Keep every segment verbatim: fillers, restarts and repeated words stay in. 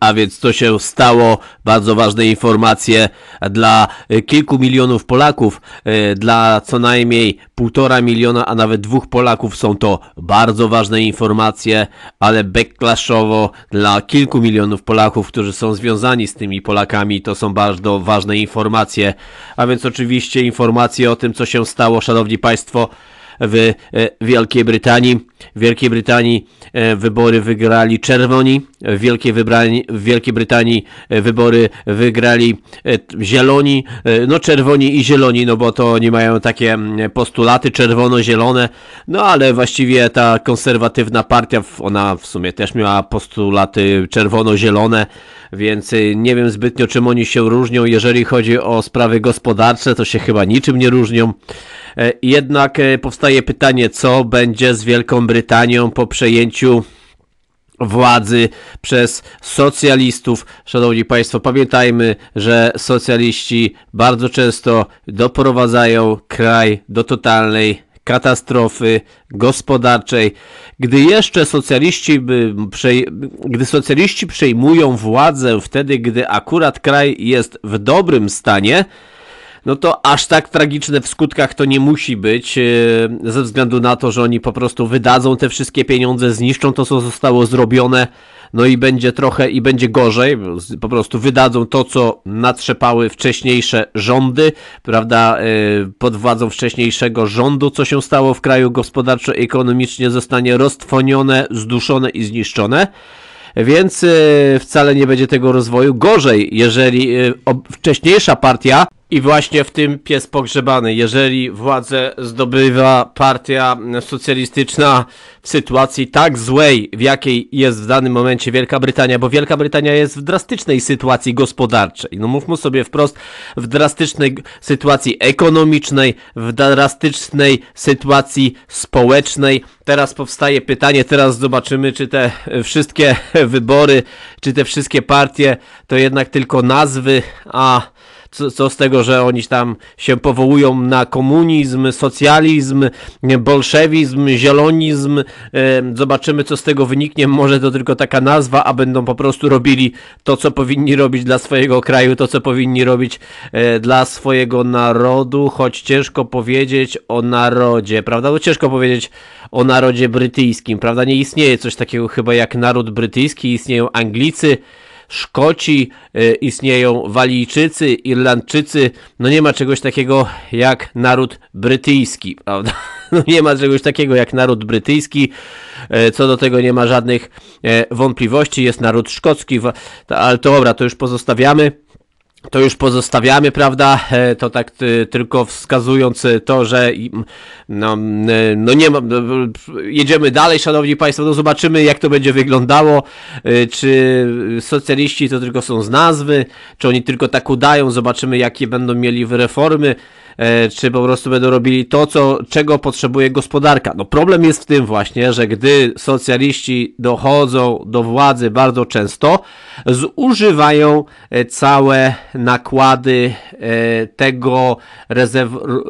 A więc to się stało, bardzo ważne informacje dla kilku milionów Polaków, dla co najmniej półtora miliona, a nawet dwóch Polaków są to bardzo ważne informacje, ale backlashowo dla kilku milionów Polaków, którzy są związani z tymi Polakami, to są bardzo ważne informacje. A więc oczywiście informacje o tym, co się stało, szanowni państwo, w Wielkiej Brytanii. W Wielkiej Brytanii wybory wygrali czerwoni, w Wielkiej, Wybrani, w Wielkiej Brytanii wybory wygrali zieloni, no czerwoni i zieloni, no bo to oni mają takie postulaty czerwono-zielone, no ale właściwie ta konserwatywna partia, ona w sumie też miała postulaty czerwono-zielone, więc nie wiem zbytnio czym oni się różnią. Jeżeli chodzi o sprawy gospodarcze, to się chyba niczym nie różnią. Jednak powstaje pytanie, co będzie z Wielką Brytanią po przejęciu władzy przez socjalistów. Szanowni państwo, pamiętajmy, że socjaliści bardzo często doprowadzają kraj do totalnej katastrofy gospodarczej. Gdy jeszcze socjaliści by przej... gdy socjaliści przejmują władzę wtedy, gdy akurat kraj jest w dobrym stanie, no to aż tak tragiczne w skutkach to nie musi być, ze względu na to, że oni po prostu wydadzą te wszystkie pieniądze, zniszczą to, co zostało zrobione, no i będzie trochę, i będzie gorzej, po prostu wydadzą to, co natrzepały wcześniejsze rządy, prawda, pod władzą wcześniejszego rządu, co się stało w kraju gospodarczo-ekonomicznie, zostanie roztrwonione, zduszone i zniszczone. Więc wcale nie będzie tego rozwoju. Gorzej, jeżeli wcześniejsza partia, i właśnie w tym pies pogrzebany, jeżeli władzę zdobywa partia socjalistyczna w sytuacji tak złej, w jakiej jest w danym momencie Wielka Brytania, bo Wielka Brytania jest w drastycznej sytuacji gospodarczej, no mówmy sobie wprost, w drastycznej sytuacji ekonomicznej, w drastycznej sytuacji społecznej. Teraz powstaje pytanie, teraz zobaczymy, czy te wszystkie wybory, czy te wszystkie partie to jednak tylko nazwy, a Co, co z tego, że oni tam się powołują na komunizm, socjalizm, bolszewizm, zielonizm. Zobaczymy, co z tego wyniknie. Może to tylko taka nazwa, a będą po prostu robili to, co powinni robić dla swojego kraju, to, co powinni robić dla swojego narodu, choć ciężko powiedzieć o narodzie, prawda? No ciężko powiedzieć o narodzie brytyjskim, prawda? Nie istnieje coś takiego chyba jak naród brytyjski, istnieją Anglicy, Szkoci, y, istnieją Walijczycy, Irlandczycy, no nie ma czegoś takiego jak naród brytyjski, prawda? No nie ma czegoś takiego jak naród brytyjski, y, co do tego nie ma żadnych y, wątpliwości, jest naród szkocki, ale to dobra, to już pozostawiamy. To już pozostawiamy, prawda, to tak y, tylko wskazując to, że no, y, no nie ma, no, jedziemy dalej, szanowni państwo, no zobaczymy, jak to będzie wyglądało, y, czy socjaliści to tylko są z nazwy, czy oni tylko tak udają, zobaczymy, jakie będą mieli reformy, y, czy po prostu będą robili to, co, czego potrzebuje gospodarka. No problem jest w tym właśnie, że gdy socjaliści dochodzą do władzy bardzo często, zużywają całe nakłady tego rezerw,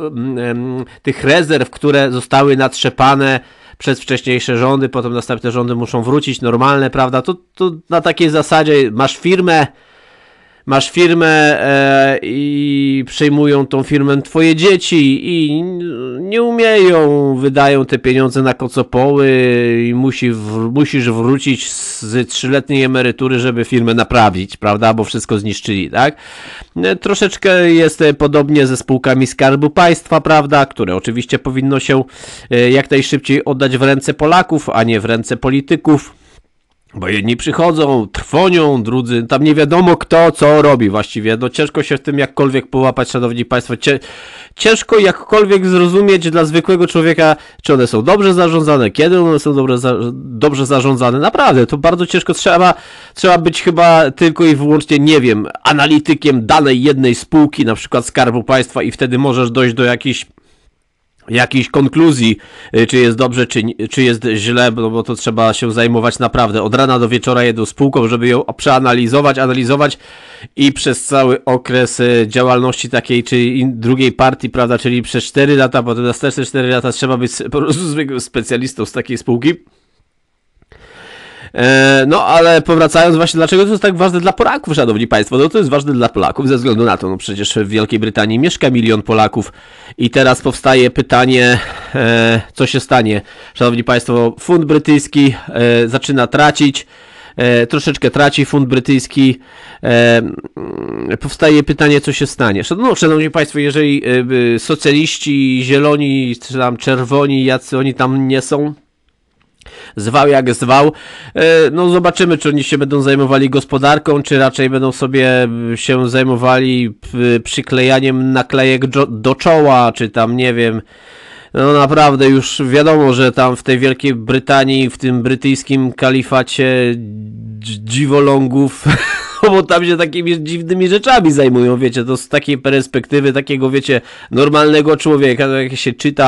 tych rezerw, które zostały natrzepane przez wcześniejsze rządy, potem następne rządy muszą wrócić, normalne, prawda? To, to na takiej zasadzie masz firmę, masz firmę e, i przejmują tą firmę twoje dzieci i nie umieją, wydają te pieniądze na kocopoły i musi w, musisz wrócić z trzyletniej emerytury, żeby firmę naprawić, prawda, bo wszystko zniszczyli, tak? E, troszeczkę jest podobnie ze spółkami Skarbu Państwa, prawda, które oczywiście powinno się e, jak najszybciej oddać w ręce Polaków, a nie w ręce polityków. Bo jedni przychodzą, trwonią, drudzy, tam nie wiadomo kto co robi właściwie, no ciężko się w tym jakkolwiek połapać, szanowni państwo, Cie, ciężko jakkolwiek zrozumieć dla zwykłego człowieka, czy one są dobrze zarządzane, kiedy one są dobrze, za, dobrze zarządzane, naprawdę, to bardzo ciężko, trzeba, trzeba być chyba tylko i wyłącznie, nie wiem, analitykiem danej jednej spółki, na przykład Skarbu Państwa i wtedy możesz dojść do jakichś jakiejś konkluzji, czy jest dobrze, czy, czy jest źle, no bo to trzeba się zajmować naprawdę od rana do wieczora jedną spółką, żeby ją przeanalizować, analizować i przez cały okres działalności takiej czy drugiej partii, prawda, czyli przez cztery lata, potem następne cztery lata trzeba być po prostu zwykłym specjalistą z takiej spółki. E, no ale powracając właśnie, dlaczego to jest tak ważne dla Polaków, szanowni państwo? No to jest ważne dla Polaków ze względu na to, no przecież w Wielkiej Brytanii mieszka milion Polaków i teraz powstaje pytanie, e, co się stanie? Szanowni państwo, funt brytyjski e, zaczyna tracić, E, troszeczkę traci funt brytyjski, e, powstaje pytanie, co się stanie. No, szanowni państwo, jeżeli e, socjaliści, zieloni, czy tam czerwoni, jacy oni tam nie są, zwał jak zwał, e, no zobaczymy, czy oni się będą zajmowali gospodarką, czy raczej będą sobie się zajmowali p- przyklejaniem naklejek do, do czoła, czy tam, nie wiem. No naprawdę już wiadomo, że tam w tej Wielkiej Brytanii, w tym brytyjskim kalifacie dziwolągów, bo tam się takimi dziwnymi rzeczami zajmują, wiecie, to z takiej perspektywy takiego, wiecie, normalnego człowieka, no jak się czyta,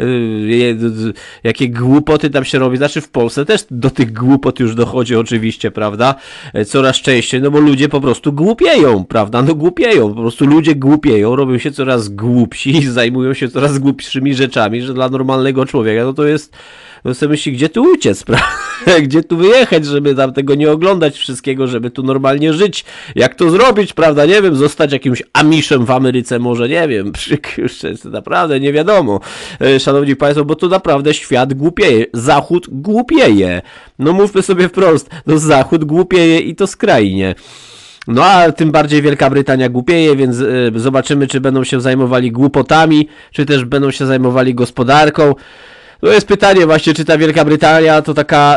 yy, jakie głupoty tam się robi, znaczy w Polsce też do tych głupot już dochodzi oczywiście, prawda, coraz częściej, no bo ludzie po prostu głupieją, prawda, no głupieją, po prostu ludzie głupieją, robią się coraz głupsi, zajmują się coraz głupszymi rzeczami, że dla normalnego człowieka, no to jest, no sobie myśli, gdzie tu uciec, prawda? Gdzie tu wyjechać, żeby tam tego nie oglądać wszystkiego, żeby tu normalnie żyć. Jak to zrobić, prawda? Nie wiem, zostać jakimś Amiszem w Ameryce może, nie wiem. Jeszcze naprawdę nie wiadomo. Szanowni państwo, bo tu naprawdę świat głupieje. Zachód głupieje. No mówmy sobie wprost, no Zachód głupieje i to skrajnie. No a tym bardziej Wielka Brytania głupieje, więc y, zobaczymy, czy będą się zajmowali głupotami, czy też będą się zajmowali gospodarką. To jest pytanie właśnie, czy ta Wielka Brytania to taka,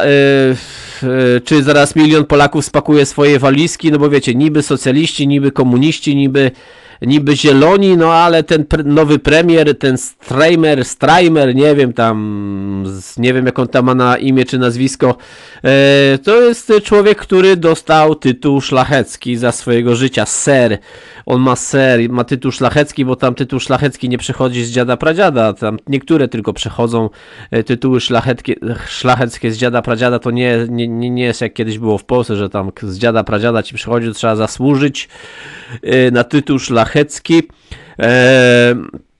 yy, yy, czy zaraz milion Polaków spakuje swoje walizki, no bo wiecie, niby socjaliści, niby komuniści, niby, niby zieloni, no ale ten pre, nowy premier, ten Strajmer, Strajmer, nie wiem tam, nie wiem jak on tam ma na imię czy nazwisko, yy, to jest człowiek, który dostał tytuł szlachecki za swojego życia, ser. On ma ser, ma tytuł szlachecki, bo tam tytuł szlachecki nie przechodzi z dziada pradziada, tam niektóre tylko przechodzą tytuły szlacheckie, szlacheckie z dziada pradziada, to nie, nie, nie jest jak kiedyś było w Polsce, że tam z dziada pradziada ci przychodzi, to trzeba zasłużyć na tytuł szlachecki. Eee,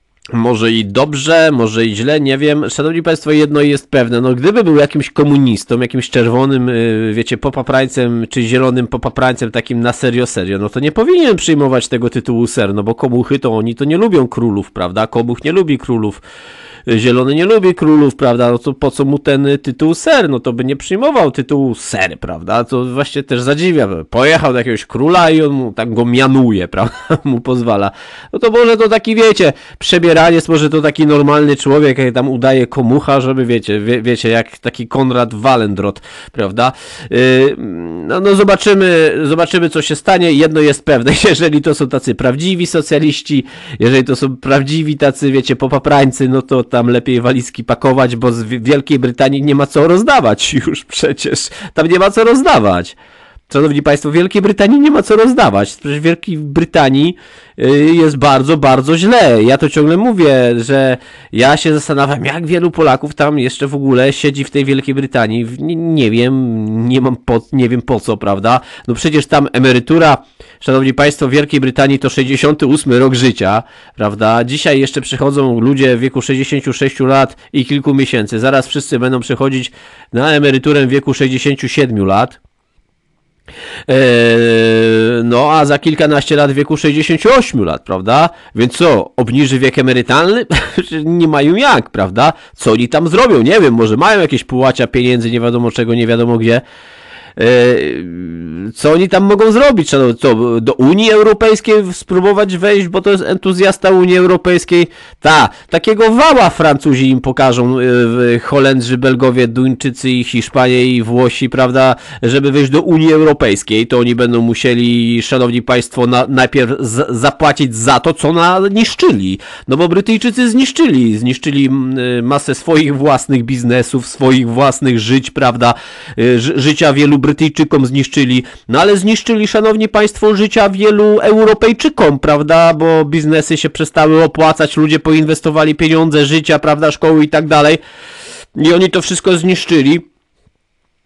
Może i dobrze, może i źle, nie wiem. Szanowni państwo, jedno jest pewne, no gdyby był jakimś komunistą, jakimś czerwonym, wiecie, popaprańcem, czy zielonym popaprańcem, takim na serio, serio, no to nie powinien przyjmować tego tytułu ser, no bo komuchy to oni to nie lubią królów, prawda? Komuch nie lubi królów. Zielony nie lubi królów, prawda, no to po co mu ten tytuł ser, no to by nie przyjmował tytułu ser, prawda, to właśnie też zadziwia, pojechał do jakiegoś króla i on mu tak go mianuje, prawda, mu pozwala, no to może to taki, wiecie, przebieraniec, może to taki normalny człowiek, jak tam udaje komucha, żeby, wiecie, wie, wiecie, jak taki Konrad Walendrot, prawda, yy, no, no zobaczymy, zobaczymy, co się stanie, jedno jest pewne, jeżeli to są tacy prawdziwi socjaliści, jeżeli to są prawdziwi tacy, wiecie, popaprańcy, no to tam lepiej walizki pakować, bo z Wielkiej Brytanii nie ma co rozdawać już przecież. Tam nie ma co rozdawać. Szanowni państwo, w Wielkiej Brytanii nie ma co rozdawać. Przecież w Wielkiej Brytanii jest bardzo, bardzo źle. Ja to ciągle mówię, że ja się zastanawiam, jak wielu Polaków tam jeszcze w ogóle siedzi w tej Wielkiej Brytanii. Nie, nie wiem, nie mam po, nie wiem po co, prawda? No przecież tam emerytura, szanowni państwo, w Wielkiej Brytanii to sześćdziesiąty ósmy rok życia, prawda? Dzisiaj jeszcze przychodzą ludzie w wieku sześćdziesięciu sześciu lat i kilku miesięcy. Zaraz wszyscy będą przechodzić na emeryturę w wieku sześćdziesięciu siedmiu lat. No a za kilkanaście lat w wieku sześćdziesięciu ośmiu lat, prawda? Więc co, obniży wiek emerytalny? Nie mają jak, prawda? Co oni tam zrobią? Nie wiem, może mają jakieś połacia pieniędzy, nie wiadomo czego, nie wiadomo gdzie. Co oni tam mogą zrobić? Co, do Unii Europejskiej spróbować wejść, bo to jest entuzjasta Unii Europejskiej? Ta, takiego wała Francuzi im pokażą, Holendrzy, Belgowie, Duńczycy i Hiszpanie i Włosi, prawda, żeby wejść do Unii Europejskiej, to oni będą musieli, szanowni państwo, na, najpierw z, zapłacić za to, co niszczyli. No bo Brytyjczycy zniszczyli, zniszczyli masę swoich własnych biznesów, swoich własnych żyć, prawda, Ży, życia wielu Brytyjczykom zniszczyli, no ale zniszczyli, szanowni państwo, życia wielu Europejczykom, prawda, bo biznesy się przestały opłacać, ludzie poinwestowali pieniądze, życia, prawda, szkoły i tak dalej i oni to wszystko zniszczyli.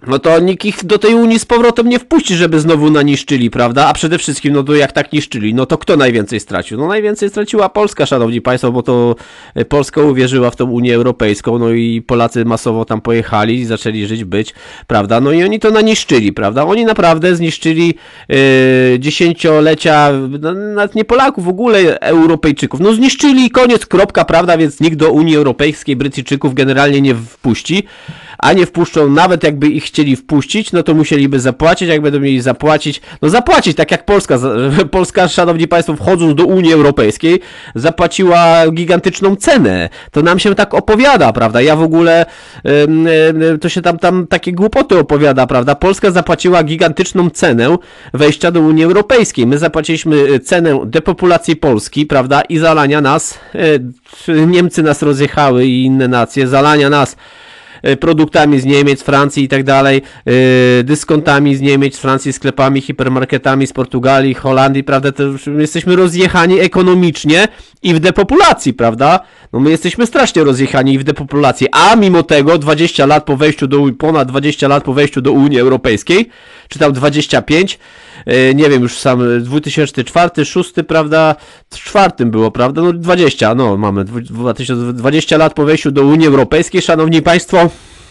no to nikt ich do tej Unii z powrotem nie wpuści, żeby znowu naniszczyli, prawda? A przede wszystkim, no to jak tak niszczyli, no to kto najwięcej stracił? No najwięcej straciła Polska, szanowni państwo, bo to Polska uwierzyła w tą Unię Europejską, no i Polacy masowo tam pojechali i zaczęli żyć, być, prawda? No i oni to naniszczyli, prawda? Oni naprawdę zniszczyli yy, dziesięciolecia, no, nawet nie Polaków, w ogóle Europejczyków. No zniszczyli i koniec, kropka, prawda? Więc nikt do Unii Europejskiej Brytyjczyków generalnie nie wpuści, a nie wpuszczą, nawet jakby ich chcieli wpuścić, no to musieliby zapłacić, jak będą mieli zapłacić, no zapłacić, tak jak Polska, Polska, szanowni państwo, wchodząc do Unii Europejskiej, zapłaciła gigantyczną cenę. To nam się tak opowiada, prawda? Ja w ogóle, to się tam, tam takie głupoty opowiada, prawda? Polska zapłaciła gigantyczną cenę wejścia do Unii Europejskiej. My zapłaciliśmy cenę depopulacji Polski, prawda? I zalania nas, Niemcy nas rozjechały i inne nacje, zalania nas produktami z Niemiec, Francji i tak dalej, yy, dyskontami z Niemiec, Francji, sklepami, hipermarketami z Portugalii, Holandii, prawda, to już jesteśmy rozjechani ekonomicznie i w depopulacji, prawda, no my jesteśmy strasznie rozjechani i w depopulacji, a mimo tego dwadzieścia lat po wejściu do, ponad dwadzieścia lat po wejściu do Unii Europejskiej, czy tam dwadzieścia pięć, yy, nie wiem, już sam dwa tysiące czwarty, dwa tysiące szósty, prawda, w czwartym było, prawda, no dwadzieścia, no mamy dwa tysiące dwadzieścia lat po wejściu do Unii Europejskiej, szanowni państwo.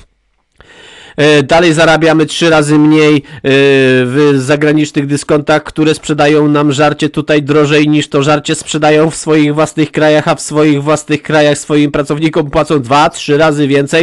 Dalej zarabiamy trzy razy mniej w zagranicznych dyskontach, które sprzedają nam żarcie tutaj drożej niż to żarcie sprzedają w swoich własnych krajach, a w swoich własnych krajach swoim pracownikom płacą dwa trzy razy więcej.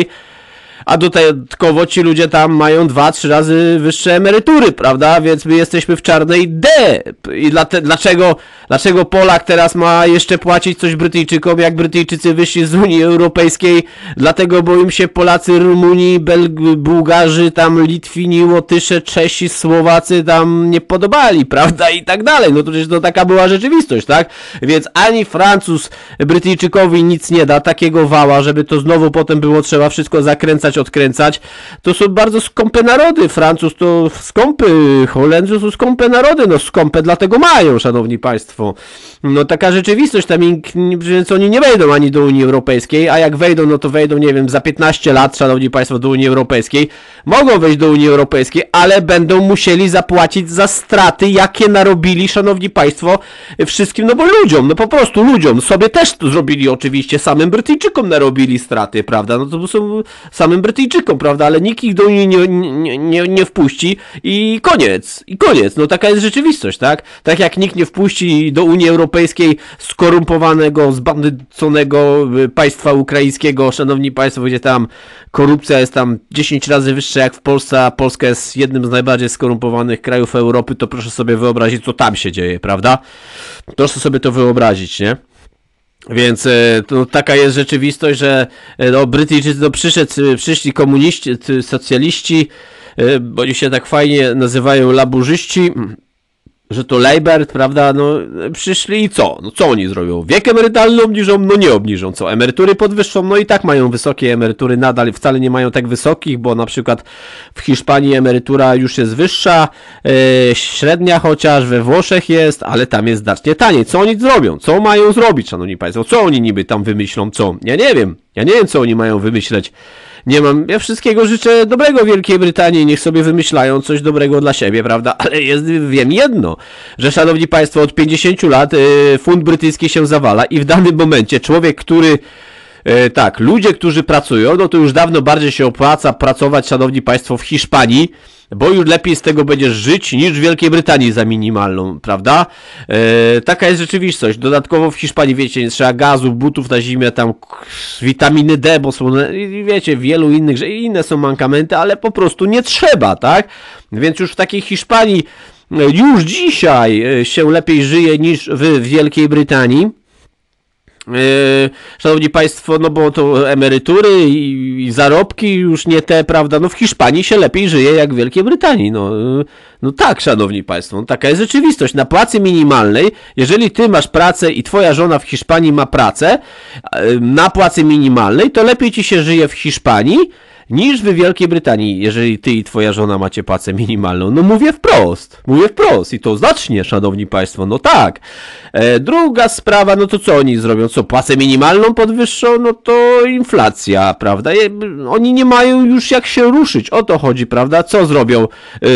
A dodatkowo ci ludzie tam mają dwa trzy razy wyższe emerytury, prawda? Więc my jesteśmy w czarnej D. I dlate, dlaczego, dlaczego Polak teraz ma jeszcze płacić coś Brytyjczykom, jak Brytyjczycy wyszli z Unii Europejskiej? Dlatego, bo im się Polacy, Rumuni, Belg- Bułgarzy, tam Litwini, Łotysze, Czesi, Słowacy tam nie podobali, prawda? I tak dalej. No to przecież to taka była rzeczywistość, tak? Więc ani Francuz Brytyjczykowi nic nie da, takiego wała, żeby to znowu potem było trzeba wszystko zakręcać, odkręcać. To są bardzo skąpe narody. Francuz to skąpy, Holendrzy są skąpe narody, no skąpe dlatego mają, szanowni państwo. No taka rzeczywistość, tam więc oni nie wejdą ani do Unii Europejskiej, a jak wejdą, no to wejdą, nie wiem, za piętnaście lat, szanowni państwo, do Unii Europejskiej. Mogą wejść do Unii Europejskiej, ale będą musieli zapłacić za straty, jakie narobili, szanowni państwo, wszystkim, no bo ludziom, no po prostu ludziom, sobie też to zrobili oczywiście, samym Brytyjczykom narobili straty, prawda, no to są samym Brytyjczykom, prawda, ale nikt ich do Unii nie, nie, nie, nie wpuści i koniec, i koniec, no taka jest rzeczywistość, tak, tak jak nikt nie wpuści do Unii Europejskiej skorumpowanego, zbandyconego państwa ukraińskiego, szanowni państwo, gdzie tam korupcja jest tam dziesięć razy wyższa jak w Polsce, a Polska jest jednym z najbardziej skorumpowanych krajów Europy, to proszę sobie wyobrazić, co tam się dzieje, prawda, proszę sobie to wyobrazić, nie? Więc no, taka jest rzeczywistość, że no, Brytyjczycy no, przyszedł, przyszli komuniści, socjaliści, bo oni się tak fajnie nazywają laburzyści, że to Labour, prawda, no przyszli i co? No co oni zrobią? Wiek emerytalny obniżą? No nie obniżą. Co? Emerytury podwyższą? No i tak mają wysokie emerytury, nadal wcale nie mają tak wysokich, bo na przykład w Hiszpanii emerytura już jest wyższa, yy, średnia chociaż, we Włoszech jest, ale tam jest znacznie taniej. Co oni zrobią? Co mają zrobić, szanowni państwo? Co oni niby tam wymyślą? Co? Ja nie wiem. Ja nie wiem, co oni mają wymyśleć. Nie mam, ja wszystkiego życzę dobrego Wielkiej Brytanii, niech sobie wymyślają coś dobrego dla siebie, prawda? Ale jest, wiem jedno, że szanowni państwo, od pięćdziesięciu lat y, funt brytyjski się zawala i w danym momencie człowiek, który, y, tak, ludzie, którzy pracują, no to już dawno bardziej się opłaca pracować, szanowni państwo, w Hiszpanii, bo już lepiej z tego będziesz żyć niż w Wielkiej Brytanii za minimalną, prawda? E, taka jest rzeczywistość. Dodatkowo w Hiszpanii, wiecie, nie trzeba gazu, butów na zimę, tam witaminy D, bo są, wiecie, wielu innych, że inne są mankamenty, ale po prostu nie trzeba, tak? Więc już w takiej Hiszpanii już dzisiaj się lepiej żyje niż w Wielkiej Brytanii. Yy, szanowni państwo, no bo to emerytury i, i zarobki już nie te, prawda, no w Hiszpanii się lepiej żyje jak w Wielkiej Brytanii, no, yy, no tak, szanowni państwo, no taka jest rzeczywistość. Na płacy minimalnej, jeżeli ty masz pracę i twoja żona w Hiszpanii ma pracę yy, na płacy minimalnej, to lepiej ci się żyje w Hiszpanii niż w Wielkiej Brytanii, jeżeli ty i twoja żona macie płacę minimalną. No mówię wprost, mówię wprost i to znacznie, szanowni państwo, no tak. E, druga sprawa, no to co oni zrobią? Co, płacę minimalną podwyższą? No to inflacja, prawda? Je, oni nie mają już jak się ruszyć, o to chodzi, prawda? Co zrobią? E, e,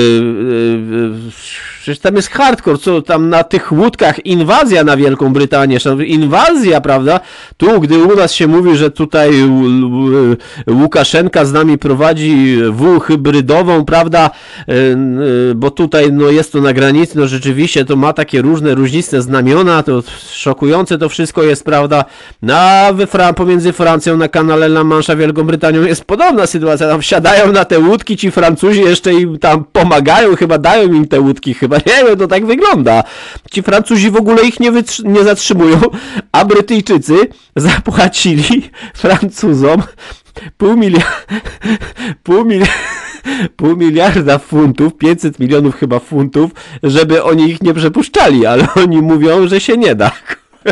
przecież tam jest hardcore, co tam na tych łódkach inwazja na Wielką Brytanię, inwazja, prawda? Tu, gdy u nas się mówi, że tutaj Łukaszenka z nami prowadzi wół hybrydową, prawda? Bo tutaj no, jest to na granicy, no rzeczywiście to ma takie różne, różniste znamiona, to szokujące to wszystko jest, prawda? A we Fran- pomiędzy Francją na kanale La Manche a Wielką Brytanią jest podobna sytuacja, tam wsiadają na te łódki, ci Francuzi jeszcze im tam pomagają, chyba dają im te łódki, chyba nie wiem, to tak wygląda. Ci Francuzi w ogóle ich nie, wytrzy- nie zatrzymują, a Brytyjczycy zapłacili Francuzom pół miliarda, pół miliarda, pół miliarda funtów, pięćset milionów chyba funtów, żeby oni ich nie przepuszczali, ale oni mówią, że się nie da.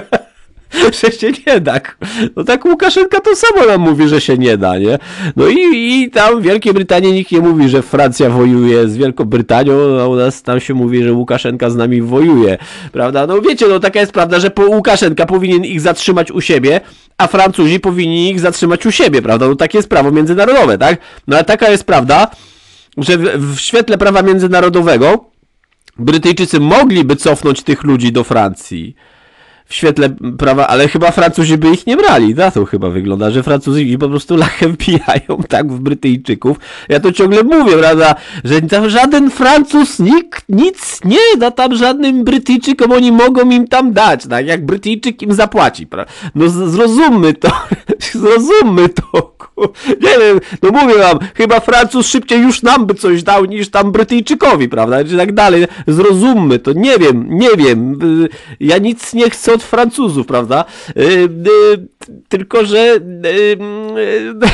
Że się nie da. No tak Łukaszenka to samo nam mówi, że się nie da, nie? No i, i tam w Wielkiej Brytanii nikt nie mówi, że Francja wojuje z Wielką Brytanią, a u nas tam się mówi, że Łukaszenka z nami wojuje, prawda? No wiecie, no taka jest prawda, że Łukaszenka powinien ich zatrzymać u siebie, a Francuzi powinni ich zatrzymać u siebie, prawda? No takie jest prawo międzynarodowe, tak? No ale taka jest prawda, że w, w świetle prawa międzynarodowego Brytyjczycy mogliby cofnąć tych ludzi do Francji. W świetle prawa, ale chyba Francuzi by ich nie brali. Na to chyba wygląda, że Francuzi po prostu lachę wbijają tak w Brytyjczyków. Ja to ciągle mówię, prawda, że tam żaden Francuz nikt nic nie da tam żadnym Brytyjczykom, oni mogą im tam dać, tak, jak Brytyjczyk im zapłaci, prawda? No zrozummy to, zrozummy to, nie wiem, no mówię wam, chyba Francuz szybciej już nam by coś dał niż tam Brytyjczykowi, prawda, czy tak dalej, zrozummy to, nie wiem, nie wiem, ja nic nie chcę od Francuzów, prawda, yy, yy, tylko, że yy, yy,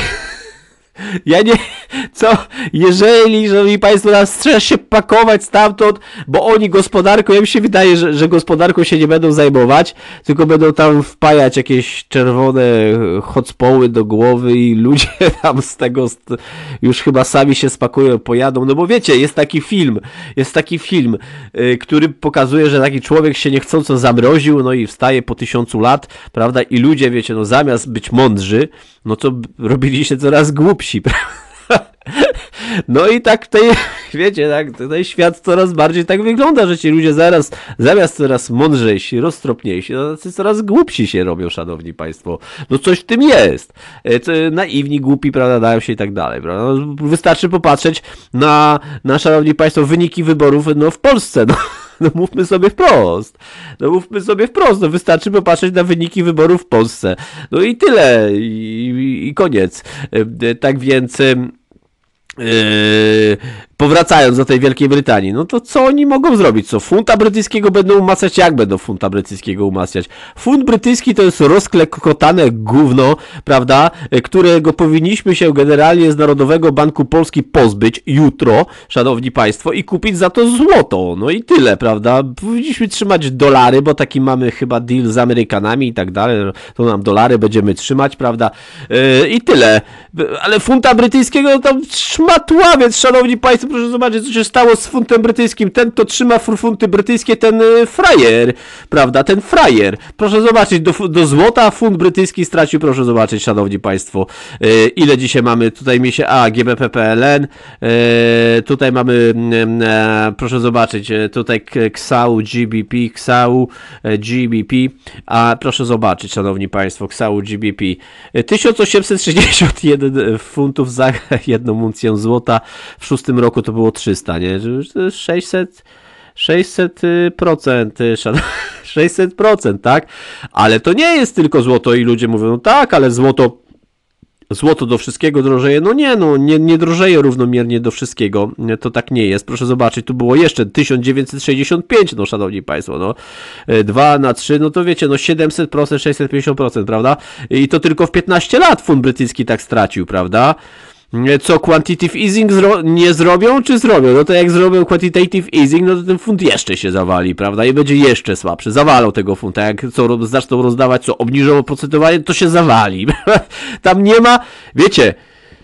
ja nie, co, jeżeli, szanowni państwo, nas trzeba się pakować stamtąd, bo oni gospodarką, ja mi się wydaje, że, że gospodarką się nie będą zajmować, tylko będą tam wpajać jakieś czerwone hotspoły do głowy i ludzie tam z tego już chyba sami się spakują, pojadą, no bo wiecie, jest taki film, jest taki film, yy, który pokazuje, że taki człowiek się niechcąco zamroził, no i wstaje po tysiącu lat, prawda, i ludzie, wiecie, no zamiast być mądrzy, no to robili się coraz głupsi, prawda? No i tak tutaj, wiecie, tak, tutaj świat coraz bardziej tak wygląda, że ci ludzie zaraz, zamiast coraz mądrzejsi, roztropniejsi, no coraz głupsi się robią, szanowni państwo. No coś w tym jest. Naiwni, głupi, prawda, dają się i tak dalej, prawda? No, wystarczy popatrzeć na, na, szanowni państwo, wyniki wyborów, no w Polsce, no. No mówmy sobie wprost. No mówmy sobie wprost. No wystarczy popatrzeć na wyniki wyborów w Polsce. No i tyle. I, i, i koniec. Tak więc... Yy, powracając do tej Wielkiej Brytanii, no to co oni mogą zrobić? Co, funta brytyjskiego będą umacniać? Jak będą funta brytyjskiego umacniać? Funt brytyjski to jest rozklekotane gówno, prawda, którego powinniśmy się generalnie z Narodowego Banku Polski pozbyć jutro, szanowni państwo, i kupić za to złoto. No i tyle, prawda? Powinniśmy trzymać dolary, bo taki mamy chyba deal z Amerykanami i tak dalej, to nam dolary będziemy trzymać, prawda? Yy, I tyle. Ale funta brytyjskiego no tam szmatławiec, szanowni państwo, proszę zobaczyć, co się stało z funtem brytyjskim. Ten, kto trzyma funty brytyjskie, ten y, frajer, prawda, ten frajer. Proszę zobaczyć, do, do złota funt brytyjski stracił, proszę zobaczyć, szanowni państwo, y, ile dzisiaj mamy, tutaj mi się, a, G B P P L N, y, tutaj mamy, y, y, proszę zobaczyć, y, tutaj X A U, G B P, X A U, y, G B P, a proszę zobaczyć, szanowni państwo, X A U, G B P, y, tysiąc osiemset sześćdziesiąt jeden funtów za jedną uncję złota, w szóstym roku to było trzysta, nie? sześćset, sześćset procent, sześćset procent, tak? Ale to nie jest tylko złoto i ludzie mówią, no tak, ale złoto, złoto do wszystkiego drożeje. No nie, no nie, nie drożeje równomiernie do wszystkiego. To tak nie jest. Proszę zobaczyć, tu było jeszcze tysiąc dziewięćset sześćdziesiąt pięć, no szanowni państwo, no dwa na trzy, no to wiecie, no siedemset procent, sześćset pięćdziesiąt procent, prawda? I to tylko w piętnaście lat funt brytyjski tak stracił, prawda? Co, quantitative easing zro- nie zrobią, czy zrobią? No to jak zrobią quantitative easing, no to ten funt jeszcze się zawali, prawda? I będzie jeszcze słabszy. Zawalą tego funta. Jak co, zaczną rozdawać, co, obniżą oprocentowanie, to się zawali. Tam nie ma, wiecie,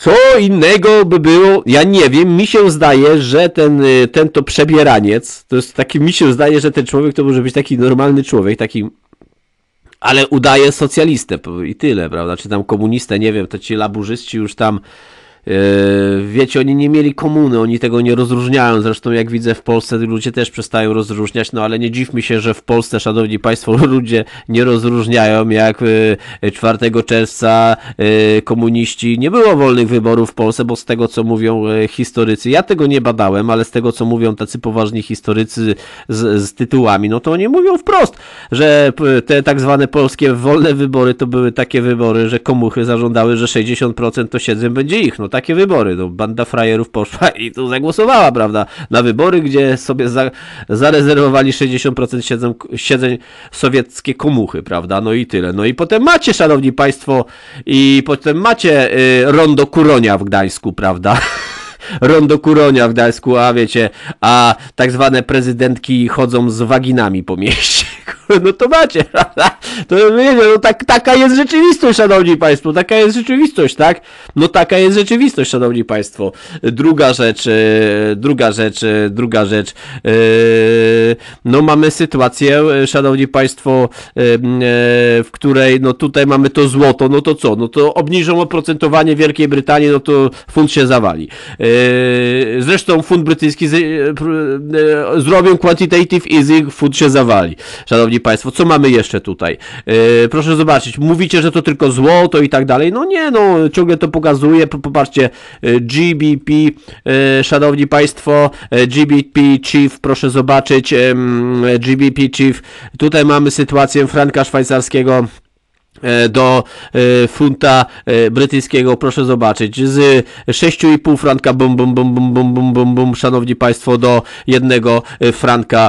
Co innego by było, ja nie wiem, mi się zdaje, że ten, ten to przebieraniec, to jest taki, mi się zdaje, że ten człowiek to może być taki normalny człowiek, taki, ale udaje socjalistę i tyle, prawda, czy tam komunistę, nie wiem, to ci laburzyści już tam, yy, wiecie, oni nie mieli komuny, oni tego nie rozróżniają, zresztą jak widzę w Polsce ludzie też przestają rozróżniać, no ale nie dziwmy się, że w Polsce, szanowni państwo, ludzie nie rozróżniają, jak yy, czwartego czerwca yy, komuniści, nie było wolnych wyborów w Polsce, bo z tego co mówią yy, historycy, ja tego nie badałem, ale z tego co mówią tacy poważni historycy z, z tytułami, no to oni mówią wprost, że te tak zwane polskie wolne wybory to były takie wybory, że komuchy zażądały, że sześćdziesiąt procent to siedzeń będzie ich, no takie wybory, no banda frajerów poszła i tu zagłosowała, prawda, na wybory, gdzie sobie za, zarezerwowali sześćdziesiąt procent siedzeń, siedzeń sowieckie komuchy, prawda, no i tyle, no i potem macie, szanowni państwo, i potem macie y, rondo Kuronia w Gdańsku, prawda, rondo Kuronia w Gdańsku, a wiecie, a tak zwane prezydentki chodzą z waginami po mieście. No to macie, prawda? To wiecie, no tak, taka jest rzeczywistość, szanowni państwo, taka jest rzeczywistość, tak? No taka jest rzeczywistość, szanowni państwo. Druga rzecz, druga rzecz, druga rzecz, no mamy sytuację, szanowni państwo, w której, no tutaj mamy to złoto, no to co? No to obniżą oprocentowanie Wielkiej Brytanii, no to fund się zawali. Zresztą fund brytyjski zrobią quantitative easing, fund się zawali. Szanowni państwo, co mamy jeszcze tutaj? Yy, proszę zobaczyć, mówicie, że to tylko złoto i tak dalej. No nie, no ciągle to pokazuje. Popatrzcie, G B P, yy, szanowni państwo, G B P Chief, proszę zobaczyć, yy, G B P Chief. Tutaj mamy sytuację franka szwajcarskiego do e, funta e, brytyjskiego, proszę zobaczyć, z sześć i pół franka bum, bum, bum, bum, bum, bum, bum, bum, szanowni państwo, do jednego franka,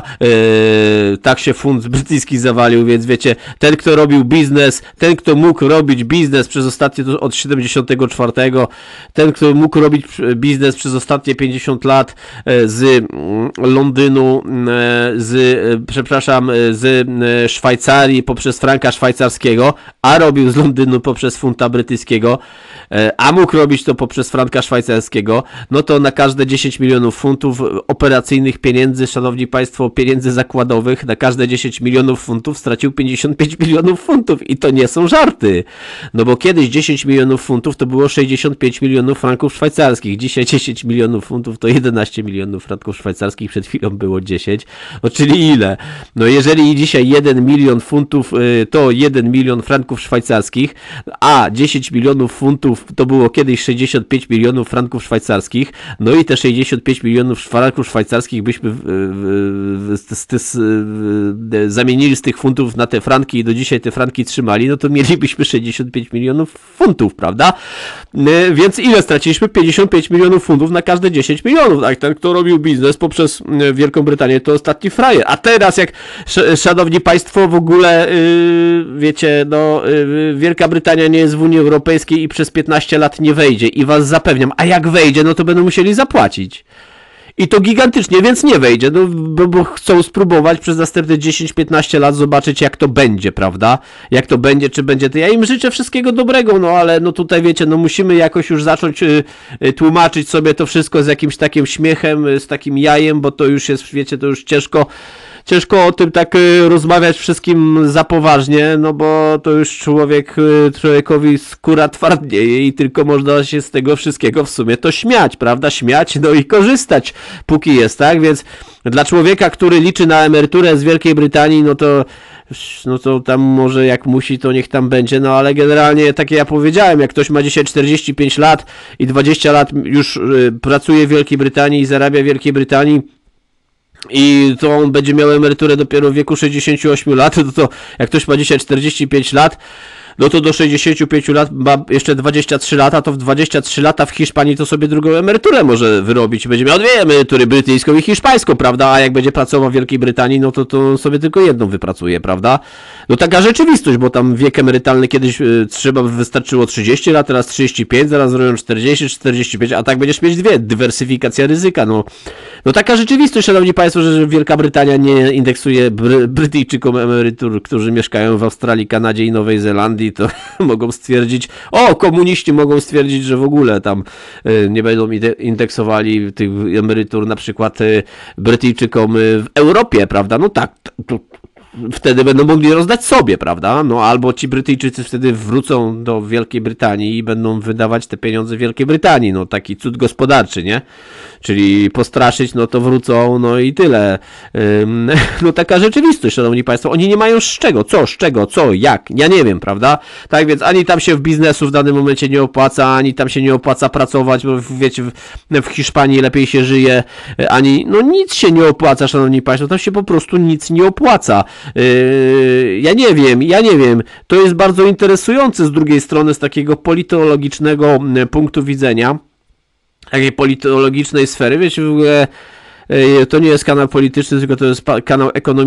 e, tak się funt brytyjski zawalił, więc wiecie, ten kto robił biznes, ten kto mógł robić biznes przez ostatnie, od siedemdziesiątego czwartego, ten kto mógł robić biznes przez ostatnie pięćdziesiąt lat e, z Londynu, e, z, e, przepraszam, z e, Szwajcarii poprzez franka szwajcarskiego, a robił z Londynu poprzez funta brytyjskiego, a mógł robić to poprzez franka szwajcarskiego, no to na każde dziesięć milionów funtów operacyjnych pieniędzy, szanowni państwo, pieniędzy zakładowych, na każde dziesięć milionów funtów stracił pięćdziesiąt pięć milionów funtów i to nie są żarty. No bo kiedyś dziesięć milionów funtów to było sześćdziesiąt pięć milionów franków szwajcarskich, dzisiaj dziesięć milionów funtów to jedenaście milionów franków szwajcarskich, przed chwilą było dziesięć, no czyli ile? No jeżeli dzisiaj jeden milion funtów to jeden milion franków szwajcarskich, a dziesięć milionów funtów to było kiedyś sześćdziesiąt pięć milionów franków szwajcarskich, no i te sześćdziesiąt pięć milionów franków szwajcarskich byśmy w, w, w, w, w, zamienili z tych funtów na te franki i do dzisiaj te franki trzymali, no to mielibyśmy sześćdziesiąt pięć milionów funtów, prawda? Więc ile straciliśmy? pięćdziesiąt pięć milionów funtów na każde dziesięć milionów, tak? Ten, kto robił biznes poprzez Wielką Brytanię, to ostatni frajer. A teraz jak, szanowni państwo, w ogóle yy, wiecie, no Wielka Brytania nie jest w Unii Europejskiej i przez piętnaście lat nie wejdzie i was zapewniam, a jak wejdzie, no to będą musieli zapłacić. I to gigantycznie, więc nie wejdzie, no, bo, bo chcą spróbować przez następne dziesięć piętnaście lat zobaczyć, jak to będzie, prawda? Jak to będzie, czy będzie to. Ja im życzę wszystkiego dobrego, no ale no tutaj wiecie, no musimy jakoś już zacząć y, y, tłumaczyć sobie to wszystko z jakimś takim śmiechem, y, z takim jajem, bo to już jest, wiecie, to już ciężko ciężko o tym tak y, rozmawiać wszystkim za poważnie, no bo to już człowiek, y, człowiekowi skóra twardnieje i tylko można się z tego wszystkiego w sumie to śmiać, prawda? Śmiać, no i korzystać, póki jest, tak? Więc dla człowieka, który liczy na emeryturę z Wielkiej Brytanii, no to no to tam może jak musi, to niech tam będzie, no ale generalnie, tak jak ja powiedziałem, jak ktoś ma dzisiaj czterdzieści pięć lat i dwadzieścia lat już y, pracuje w Wielkiej Brytanii i zarabia w Wielkiej Brytanii, i to on będzie miał emeryturę dopiero w wieku sześćdziesięciu ośmiu lat, to, to jak ktoś ma dzisiaj czterdzieści pięć lat, no to do sześćdziesięciu pięciu lat ma jeszcze dwadzieścia trzy lata, to w dwadzieścia trzy lata w Hiszpanii to sobie drugą emeryturę może wyrobić. Będzie miał dwie emerytury, brytyjską i hiszpańską, prawda? A jak będzie pracował w Wielkiej Brytanii, no to, to sobie tylko jedną wypracuje, prawda? No taka rzeczywistość, bo tam wiek emerytalny kiedyś y, trzeba wystarczyło trzydzieści lat, teraz trzydzieści pięć, zaraz zrobią czterdzieści, czterdzieści pięć, a tak będziesz mieć dwie. Dywersyfikacja ryzyka, no. No taka rzeczywistość, szanowni państwo, że Wielka Brytania nie indeksuje Bry- Brytyjczykom emerytur, którzy mieszkają w Australii, Kanadzie i Nowej Zelandii, Holandii, to mogą stwierdzić, o, komuniści mogą stwierdzić, że w ogóle tam nie będą indeksowali tych emerytur na przykład Brytyjczykom w Europie, prawda? No tak, to wtedy będą mogli rozdać sobie, prawda? No albo ci Brytyjczycy wtedy wrócą do Wielkiej Brytanii i będą wydawać te pieniądze w Wielkiej Brytanii. No taki cud gospodarczy, nie? Czyli postraszyć, no to wrócą, no i tyle. Ym, no taka rzeczywistość, szanowni państwo. Oni nie mają z czego, co, z czego, co, jak, ja nie wiem, prawda? Tak więc ani tam się w biznesu w danym momencie nie opłaca, ani tam się nie opłaca pracować, bo wiecie, w, w Hiszpanii lepiej się żyje, ani, no nic się nie opłaca, szanowni państwo, tam się po prostu nic nie opłaca. Yy, ja nie wiem, ja nie wiem, to jest bardzo interesujące z drugiej strony, z takiego politologicznego punktu widzenia, takiej politologicznej sfery, wiecie, w ogóle yy, to nie jest kanał polityczny, tylko to jest kanał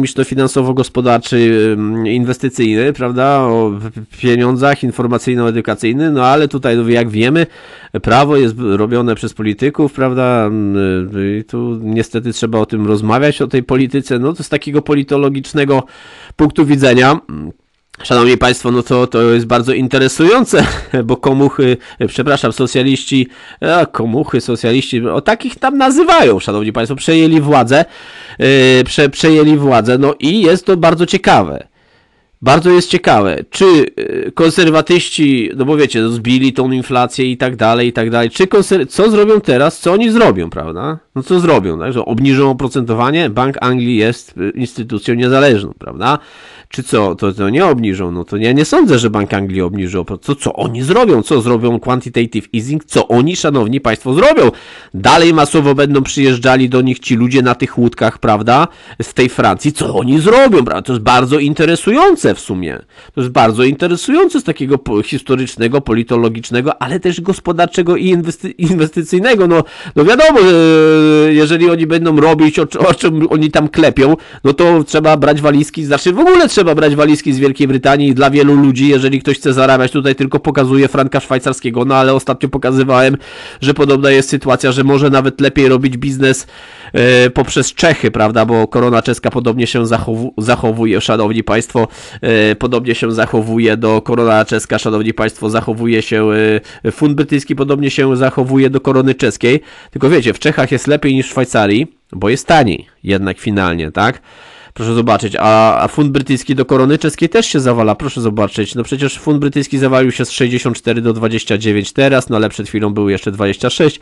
ekonomiczno-finansowo-gospodarczy, yy, inwestycyjny, prawda, o pieniądzach, informacyjno-edukacyjny, no ale tutaj, jak wiemy, prawo jest robione przez polityków, prawda, yy, i tu niestety trzeba o tym rozmawiać, o tej polityce, no to z takiego politologicznego punktu widzenia. Szanowni państwo, no to, to jest bardzo interesujące, bo komuchy, przepraszam, socjaliści, a, komuchy, socjaliści, o takich tam nazywają, szanowni państwo, przejęli władzę, yy, prze, przejęli władzę, no i jest to bardzo ciekawe. Bardzo jest ciekawe, czy konserwatyści, no bo wiecie, zbili tą inflację i tak dalej, i tak dalej, czy konser- co zrobią teraz, co oni zrobią, prawda? No co zrobią, tak? Że obniżą oprocentowanie, Bank Anglii jest instytucją niezależną, prawda? Czy co, to, to nie obniżą, no to ja nie sądzę, że Bank Anglii obniżył, to co oni zrobią, co zrobią quantitative easing, co oni, szanowni państwo, zrobią? Dalej masowo będą przyjeżdżali do nich ci ludzie na tych łódkach, prawda, z tej Francji, co oni zrobią, prawda? To jest bardzo interesujące w sumie, to jest bardzo interesujące z takiego historycznego, politologicznego, ale też gospodarczego i inwesty- inwestycyjnego, no, no wiadomo, że jeżeli oni będą robić, o, o czym oni tam klepią, no to trzeba brać walizki, znaczy w ogóle trzeba brać walizki z Wielkiej Brytanii dla wielu ludzi, jeżeli ktoś chce zarabiać, tutaj tylko pokazuję franka szwajcarskiego, no ale ostatnio pokazywałem, że podobna jest sytuacja, że może nawet lepiej robić biznes e, poprzez Czechy, prawda, bo korona czeska podobnie się zachowu- zachowuje, szanowni państwo, e, podobnie się zachowuje do korona czeska, szanowni państwo, zachowuje się e, funt brytyjski, podobnie się zachowuje do korony czeskiej, tylko wiecie, w Czechach jest lepiej niż w Szwajcarii, bo jest taniej jednak finalnie, tak? Proszę zobaczyć, a, a funt brytyjski do korony czeskiej też się zawala, proszę zobaczyć, no przecież funt brytyjski zawalił się z sześćdziesiąt cztery do dwudziestu dziewięciu teraz, no ale przed chwilą był jeszcze dwadzieścia sześć,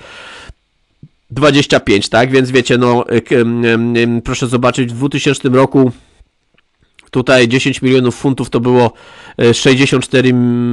dwadzieścia pięć, tak, więc wiecie, no proszę zobaczyć, w dwutysięcznym roku tutaj dziesięć milionów funtów to było sześćdziesiąt cztery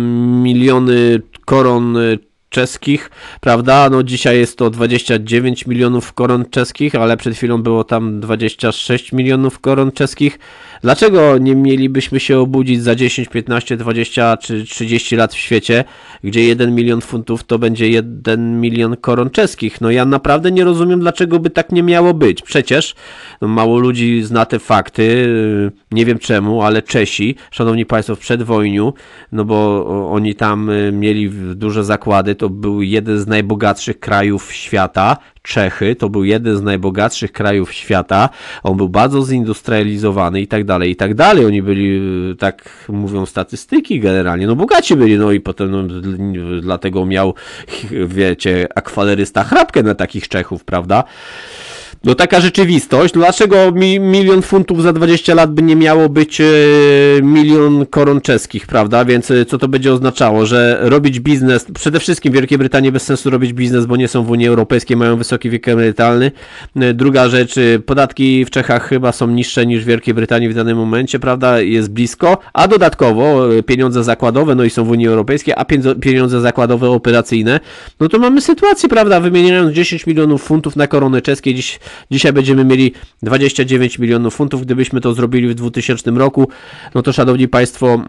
miliony koron czeskich, prawda? No dzisiaj jest to dwadzieścia dziewięć milionów koron czeskich, ale przed chwilą było tam dwadzieścia sześć milionów koron czeskich. Dlaczego nie mielibyśmy się obudzić za dziesięć, piętnaście, dwadzieścia czy trzydzieści lat w świecie, gdzie jeden milion funtów to będzie jeden milion koron czeskich? No ja naprawdę nie rozumiem, dlaczego by tak nie miało być. Przecież no, mało ludzi zna te fakty, nie wiem czemu, ale Czesi, szanowni państwo, w przedwojniu, no bo oni tam mieli duże zakłady, to był jeden z najbogatszych krajów świata. Czechy to był jeden z najbogatszych krajów świata, on był bardzo zindustrializowany i tak dalej, i tak dalej, oni byli, tak mówią statystyki generalnie, no bogaci byli, no i potem no, dlatego miał, wiecie, akwalerysta chrapkę na takich Czechów, prawda? No taka rzeczywistość. Dlaczego mi, milion funtów za dwadzieścia lat by nie miało być e, milion koron czeskich, prawda? Więc e, co to będzie oznaczało? Że robić biznes, przede wszystkim w Wielkiej Brytanii bez sensu robić biznes, bo nie są w Unii Europejskiej, mają wysoki wiek emerytalny. E, druga rzecz, e, podatki w Czechach chyba są niższe niż w Wielkiej Brytanii w danym momencie, prawda? Jest blisko, a dodatkowo e, pieniądze zakładowe, no i są w Unii Europejskiej, a pieniądze zakładowe operacyjne, no to mamy sytuację, prawda? Wymieniając dziesięć milionów funtów na korony czeskie, dziś Dzisiaj będziemy mieli dwadzieścia dziewięć milionów funtów. Gdybyśmy to zrobili w dwutysięcznym roku, no to szanowni państwo,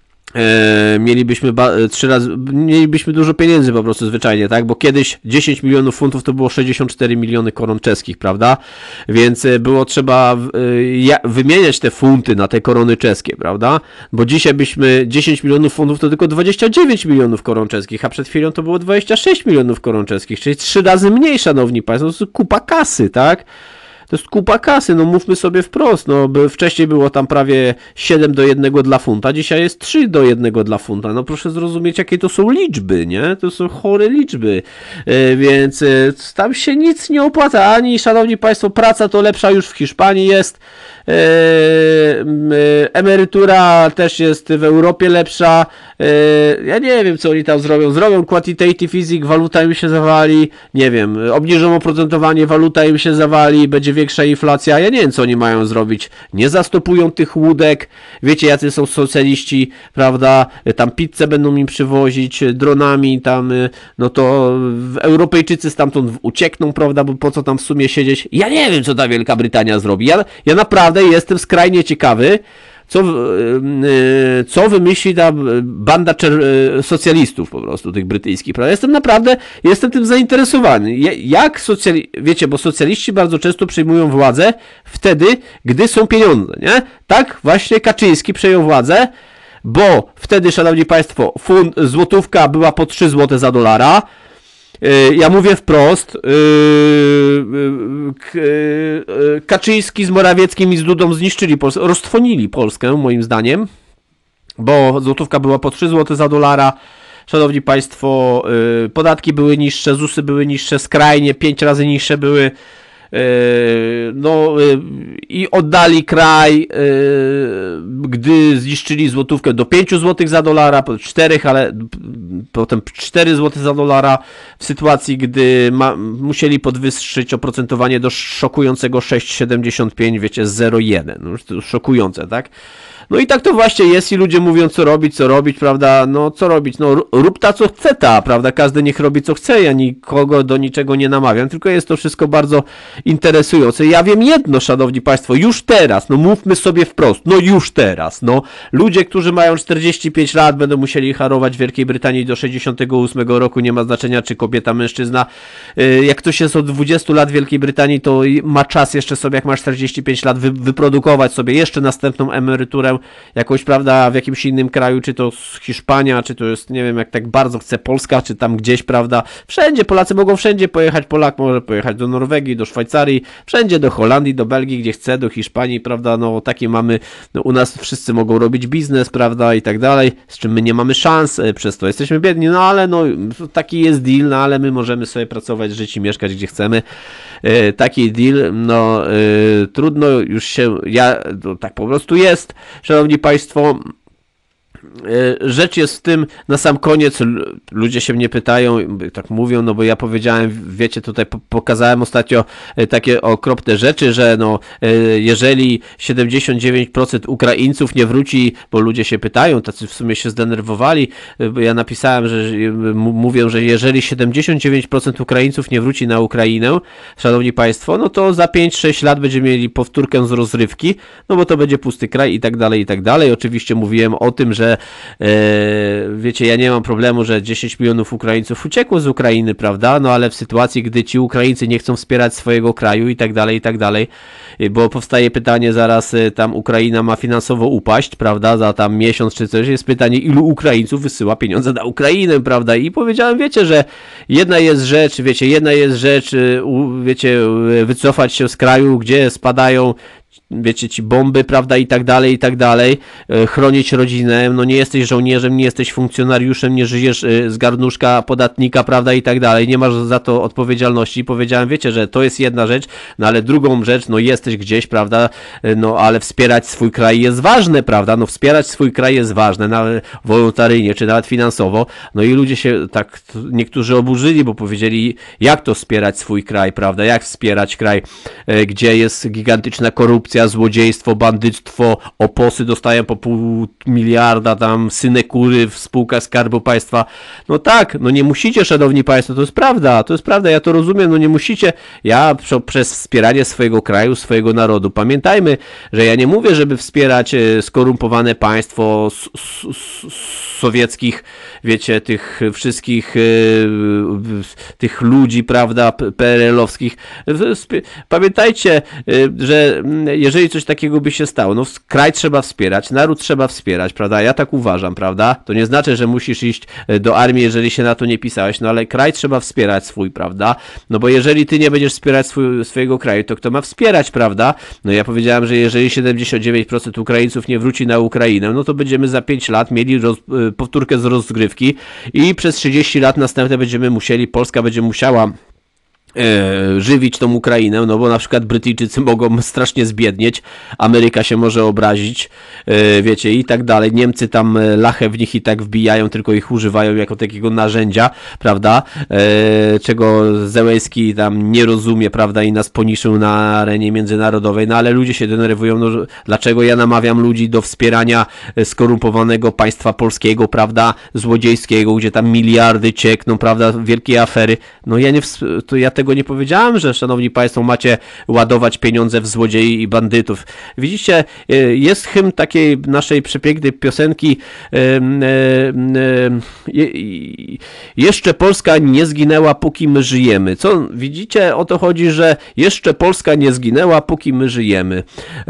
e, mielibyśmy ba- trzy razy, mielibyśmy dużo pieniędzy po prostu zwyczajnie, tak? Bo kiedyś dziesięć milionów funtów to było sześćdziesiąt cztery miliony koron czeskich, prawda? Więc było trzeba e, ja, wymieniać te funty na te korony czeskie, prawda? Bo dzisiaj byśmy dziesięć milionów funtów to tylko dwadzieścia dziewięć milionów koron czeskich, a przed chwilą to było dwadzieścia sześć milionów koron czeskich, czyli trzy razy mniej, szanowni państwo, to jest kupa kasy, tak? to jest kupa kasy, no mówmy sobie wprost, no by wcześniej było tam prawie siedem do jednego dla funta, dzisiaj jest trzy do jednego dla funta, no proszę zrozumieć, jakie to są liczby, nie? To są chore liczby, yy, więc yy, tam się nic nie opłaca, ani, szanowni państwo, praca to lepsza już w Hiszpanii jest, yy, yy, emerytura też jest w Europie lepsza, yy, ja nie wiem, co oni tam zrobią, zrobią quantitative easing, waluta im się zawali, nie wiem, obniżą oprocentowanie, waluta im się zawali, będzie większa inflacja, ja nie wiem, co oni mają zrobić, nie zastopują tych łódek, wiecie, jacy są socjaliści, prawda, tam pizzę będą im przywozić dronami, tam, no to Europejczycy stamtąd uciekną, prawda, bo po co tam w sumie siedzieć, ja nie wiem, co ta Wielka Brytania zrobi, ja, ja naprawdę jestem skrajnie ciekawy, co, co wymyśli ta banda socjalistów po prostu, tych brytyjskich, prawda? Jestem naprawdę, jestem tym zainteresowany. Jak socjali... Wiecie, bo socjaliści bardzo często przejmują władzę wtedy, gdy są pieniądze, nie? Tak właśnie Kaczyński przejął władzę, bo wtedy, szanowni państwo, fund, złotówka była po trzy złote za dolara. Ja mówię wprost, Kaczyński z Morawieckim i z Dudą zniszczyli Polskę, roztwonili Polskę moim zdaniem, bo złotówka była po trzy złote za dolara, szanowni państwo, podatki były niższe, zusy były niższe, skrajnie pięć razy niższe były, no i oddali kraj, gdy zniszczyli złotówkę do pięć złotych za dolara, po czterech, ale potem cztery złote za dolara w sytuacji, gdy ma, musieli podwyższyć oprocentowanie do szokującego sześć przecinek siedemdziesiąt pięć, wiecie, zero przecinek jeden, no, to szokujące, tak? No i tak to właśnie jest i ludzie mówią, co robić, co robić, prawda, no co robić, no rób ta, co chce ta, prawda, każdy niech robi, co chce, ja nikogo do niczego nie namawiam, tylko jest to wszystko bardzo interesujące. Ja wiem jedno, szanowni państwo, już teraz, no mówmy sobie wprost, no już teraz, no ludzie, którzy mają czterdzieści pięć lat, będą musieli harować w Wielkiej Brytanii do sześćdziesiątego ósmego roku, nie ma znaczenia, czy kobieta, mężczyzna, jak ktoś jest od dwudziestu lat w Wielkiej Brytanii, to ma czas jeszcze sobie, jak ma czterdzieści pięć lat, wy, wyprodukować sobie jeszcze następną emeryturę, jakąś, prawda, w jakimś innym kraju, czy to Hiszpania, czy to jest, nie wiem, jak tak bardzo chce Polska, czy tam gdzieś, prawda, wszędzie, Polacy mogą wszędzie pojechać, Polak może pojechać do Norwegii, do Szwajcarii, wszędzie, do Holandii, do Belgii, gdzie chce, do Hiszpanii, prawda, no takie mamy, no u nas wszyscy mogą robić biznes, prawda, i tak dalej, z czym my nie mamy szans, przez to jesteśmy biedni, no ale no, taki jest deal, no ale my możemy sobie pracować, żyć i mieszkać, gdzie chcemy, e, taki deal, no, e, trudno już się, ja, to tak po prostu jest, szanowni państwo, rzecz jest w tym, na sam koniec, ludzie się mnie pytają, tak mówią, no bo ja powiedziałem, wiecie, tutaj pokazałem ostatnio takie okropne rzeczy, że no, jeżeli siedemdziesiąt dziewięć procent Ukraińców nie wróci, bo ludzie się pytają, tacy w sumie się zdenerwowali, bo ja napisałem, że mówię, że jeżeli siedemdziesiąt dziewięć procent Ukraińców nie wróci na Ukrainę, szanowni państwo, no to za pięć sześć lat będziemy mieli powtórkę z rozrywki, no bo to będzie pusty kraj i tak dalej, i tak dalej. Oczywiście mówiłem o tym, że e, wiecie, ja nie mam problemu, że dziesięć milionów Ukraińców uciekło z Ukrainy, prawda, no ale w sytuacji, gdy ci Ukraińcy nie chcą wspierać swojego kraju i tak dalej, i tak dalej, bo powstaje pytanie zaraz, tam Ukraina ma finansowo upaść, prawda, za tam miesiąc czy coś, jest pytanie, ilu Ukraińców wysyła pieniądze na Ukrainę, prawda, i powiedziałem, wiecie, że jedna jest rzecz, wiecie, jedna jest rzecz, wiecie, wycofać się z kraju, gdzie spadają, wiecie, ci bomby, prawda, i tak dalej, i tak dalej, chronić rodzinę, no nie jesteś żołnierzem, nie jesteś funkcjonariuszem, nie żyjesz z garnuszka podatnika, prawda, i tak dalej, nie masz za to odpowiedzialności. Powiedziałem, wiecie, że to jest jedna rzecz, no ale drugą rzecz, no jesteś gdzieś, prawda, no ale wspierać swój kraj jest ważne, prawda, no wspierać swój kraj jest ważne, nawet wolontaryjnie, czy nawet finansowo, no i ludzie się tak, niektórzy oburzyli, bo powiedzieli, jak to wspierać swój kraj, prawda, jak wspierać kraj, gdzie jest gigantyczna korupcja, złodziejstwo, bandyctwo, oposy dostają po pół miliarda, tam synekury w spółkach Skarbu Państwa. No tak, no nie musicie, szanowni państwo, to jest prawda, to jest prawda, ja to rozumiem, no nie musicie, ja przez wspieranie swojego kraju, swojego narodu, pamiętajmy, że ja nie mówię, żeby wspierać skorumpowane państwo s- s- sowieckich, wiecie, tych wszystkich tych ludzi, prawda, P R L owskich. Pamiętajcie, że jeżeli coś takiego by się stało, no kraj trzeba wspierać, naród trzeba wspierać, prawda? Ja tak uważam, prawda? To nie znaczy, że musisz iść do armii, jeżeli się na to nie pisałeś, no ale kraj trzeba wspierać swój, prawda? No bo jeżeli ty nie będziesz wspierać swój, swojego kraju, to kto ma wspierać, prawda? No ja powiedziałem, że jeżeli siedemdziesiąt dziewięć procent Ukraińców nie wróci na Ukrainę, no to będziemy za pięć lat mieli roz, powtórkę z rozgrywki i przez trzydzieści lat następne będziemy musieli, Polska będzie musiała E, żywić tą Ukrainę, no bo na przykład Brytyjczycy mogą strasznie zbiednieć, Ameryka się może obrazić, e, wiecie, i tak dalej. Niemcy tam lachę w nich i tak wbijają, tylko ich używają jako takiego narzędzia, prawda, e, czego Zełenski tam nie rozumie, prawda, i nas poniżył na arenie międzynarodowej, no ale ludzie się denerwują, no dlaczego ja namawiam ludzi do wspierania skorumpowanego państwa polskiego, prawda, złodziejskiego, gdzie tam miliardy ciekną, prawda, wielkie afery, no ja nie, to ja tego nie powiedziałem, że szanowni państwo macie ładować pieniądze w złodziei i bandytów. Widzicie, jest hymn takiej naszej przepięknej piosenki jeszcze Polska nie zginęła, póki my żyjemy. Co widzicie? O to chodzi, że jeszcze Polska nie zginęła, póki my żyjemy.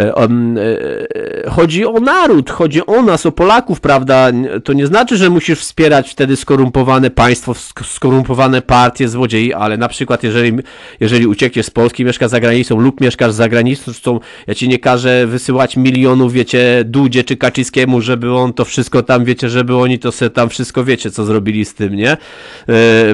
Chodzi o naród, chodzi o nas, o Polaków, prawda? To nie znaczy, że musisz wspierać wtedy skorumpowane państwo, skorumpowane partie, złodziei, ale na przykład jeżeli Jeżeli, jeżeli uciekniesz z Polski, mieszkasz za granicą lub mieszkasz za granicą, ja ci nie każę wysyłać milionów, wiecie, Dudzie czy Kaczyńskiemu, żeby on to wszystko tam, wiecie, żeby oni to sobie tam wszystko, wiecie, co zrobili z tym, nie? Yy,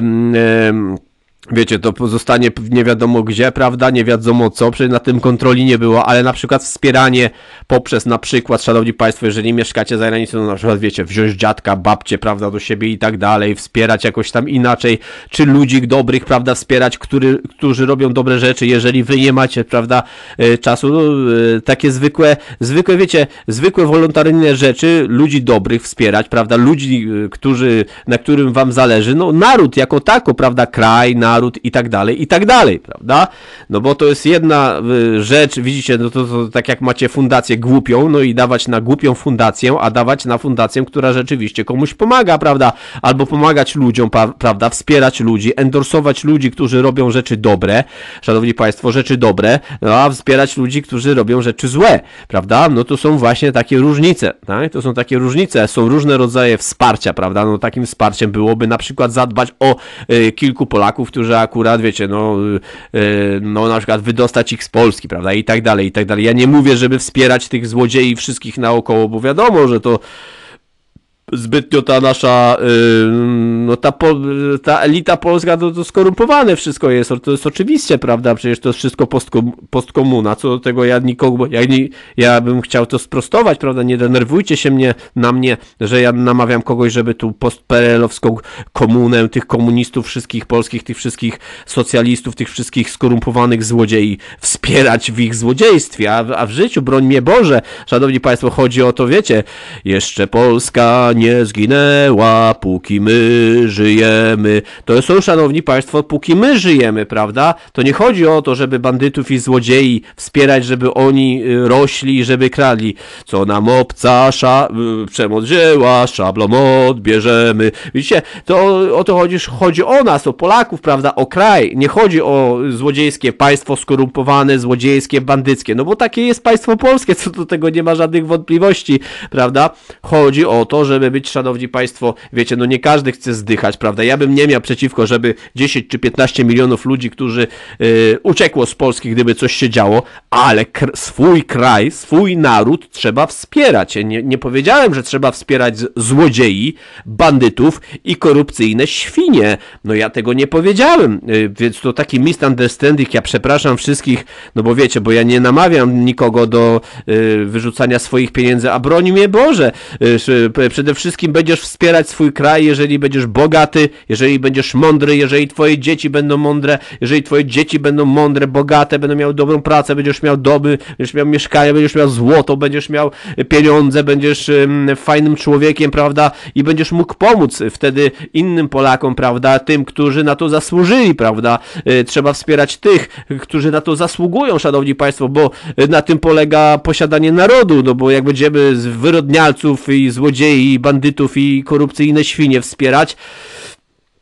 yy. Wiecie, to pozostanie nie wiadomo gdzie, prawda, nie wiadomo co, przecież na tym kontroli nie było, ale na przykład wspieranie poprzez na przykład, szanowni państwo, jeżeli mieszkacie za granicą, no na przykład, wiecie, wziąć dziadka, babcię, prawda, do siebie i tak dalej, wspierać jakoś tam inaczej, czy ludzi dobrych, prawda, wspierać, który, którzy robią dobre rzeczy, jeżeli wy nie macie, prawda, czasu, no, takie zwykłe, zwykłe, wiecie, zwykłe wolontaryjne rzeczy, ludzi dobrych wspierać, prawda, ludzi, którzy, na którym wam zależy, no naród jako tako, prawda, kraj, naród, naród i tak dalej, i tak dalej, prawda? No bo to jest jedna rzecz, widzicie, no to, to tak jak macie fundację głupią, no i dawać na głupią fundację, a dawać na fundację, która rzeczywiście komuś pomaga, prawda? Albo pomagać ludziom, prawda? Wspierać ludzi, endorsować ludzi, którzy robią rzeczy dobre, szanowni państwo, rzeczy dobre, no a wspierać ludzi, którzy robią rzeczy złe, prawda? No to są właśnie takie różnice, tak? To są takie różnice, są różne rodzaje wsparcia, prawda? No takim wsparciem byłoby na przykład zadbać o y, kilku Polaków, którzy że akurat, wiecie, no, yy, no na przykład wydostać ich z Polski, prawda, i tak dalej, i tak dalej. Ja nie mówię, żeby wspierać tych złodziei wszystkich naokoło, bo wiadomo, że to zbytnio ta nasza, yy, no ta, po, ta elita polska to, to skorumpowane wszystko jest, to jest oczywiście, prawda, przecież to jest wszystko postkom, postkomuna, co do tego ja nikogo, ja, nie, ja bym chciał to sprostować, prawda, nie denerwujcie się mnie, na mnie, że ja namawiam kogoś, żeby tu postperelowską komunę, tych komunistów wszystkich polskich, tych wszystkich socjalistów, tych wszystkich skorumpowanych złodziei wspierać w ich złodziejstwie, a, a w życiu, broń mnie Boże, szanowni państwo, chodzi o to, wiecie, jeszcze Polska nie zginęła, póki my żyjemy. To są, szanowni państwo, póki my żyjemy, prawda? To nie chodzi o to, żeby bandytów i złodziei wspierać, żeby oni rośli, żeby kradli. Co nam obca sza, przemoc wzięła, szablą odbierzemy. Widzicie, to o to chodzi, chodzi o nas, o Polaków, prawda? O kraj. Nie chodzi o złodziejskie państwo skorumpowane, złodziejskie, bandyckie. No bo takie jest państwo polskie, co do tego nie ma żadnych wątpliwości, prawda? Chodzi o to, żeby być, szanowni państwo, wiecie, no nie każdy chce zdychać, prawda? Ja bym nie miał przeciwko, żeby dziesięć czy piętnaście milionów ludzi, którzy yy, uciekło z Polski, gdyby coś się działo, ale k- swój kraj, swój naród trzeba wspierać. Nie, nie powiedziałem, że trzeba wspierać z- złodziei, bandytów i korupcyjne świnie. No ja tego nie powiedziałem, yy, więc to taki misunderstanding, ja przepraszam wszystkich, no bo wiecie, bo ja nie namawiam nikogo do yy, wyrzucania swoich pieniędzy, a broń mnie Boże, yy, przede wszystkim będziesz wspierać swój kraj, jeżeli będziesz bogaty, jeżeli będziesz mądry, jeżeli twoje dzieci będą mądre, jeżeli twoje dzieci będą mądre, bogate, będą miały dobrą pracę, będziesz miał domy, będziesz miał mieszkanie, będziesz miał złoto, będziesz miał pieniądze, będziesz um, fajnym człowiekiem, prawda, i będziesz mógł pomóc wtedy innym Polakom, prawda, tym, którzy na to zasłużyli, prawda, trzeba wspierać tych, którzy na to zasługują, szanowni państwo, bo na tym polega posiadanie narodu, no bo jak będziemy z wyrodnialców i złodziei, i bandytów i korupcyjne świnie wspierać,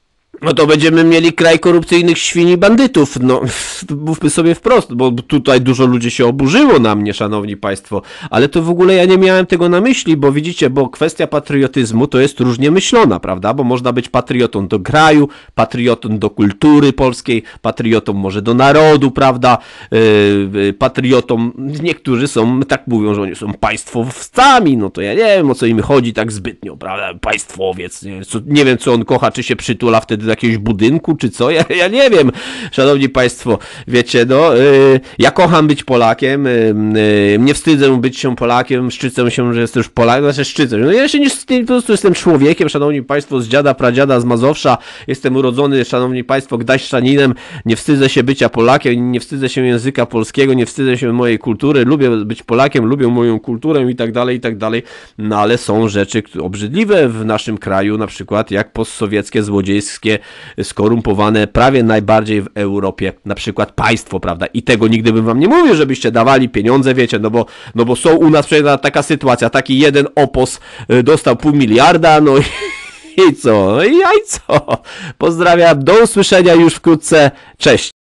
No to będziemy mieli kraj korupcyjnych świn i bandytów, no mówmy sobie wprost, bo tutaj dużo ludzi się oburzyło na mnie, szanowni państwo, ale to w ogóle ja nie miałem tego na myśli, bo widzicie, bo kwestia patriotyzmu to jest różnie myślona, prawda, bo można być patriotą do kraju, patriotą do kultury polskiej, patriotą może do narodu, prawda, yy, patriotą, niektórzy są, tak mówią, że oni są państwowcami, no to ja nie wiem, o co im chodzi tak zbytnio, prawda, państwowiec, nie, co, nie wiem, co on kocha, czy się przytula wtedy do jakiegoś budynku, czy co? Ja, ja nie wiem, szanowni państwo, wiecie, no, yy, ja kocham być Polakiem, yy, yy, nie wstydzę być się Polakiem, szczycę się, że jestem już Polakiem, znaczy szczycę, no ja się nie wstydzę, po prostu jestem człowiekiem, szanowni państwo, z dziada, pradziada, z Mazowsza, jestem urodzony, szanowni państwo, gdańszczaninem, nie wstydzę się bycia Polakiem, nie wstydzę się języka polskiego, nie wstydzę się mojej kultury, lubię być Polakiem, lubię moją kulturę i tak dalej, i tak dalej, no ale są rzeczy obrzydliwe w naszym kraju, na przykład jak postsowieckie, złodziejskie, skorumpowane prawie najbardziej w Europie, na przykład państwo, prawda, i tego nigdy bym wam nie mówił, żebyście dawali pieniądze, wiecie, no bo, no bo są u nas przecież taka sytuacja, taki jeden opos dostał pół miliarda, no i, i co, no i, i co, pozdrawiam, do usłyszenia już wkrótce, cześć.